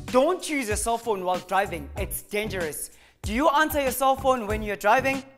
Don't use your cell phone while driving. It's dangerous. Do you answer your cell phone when you're driving?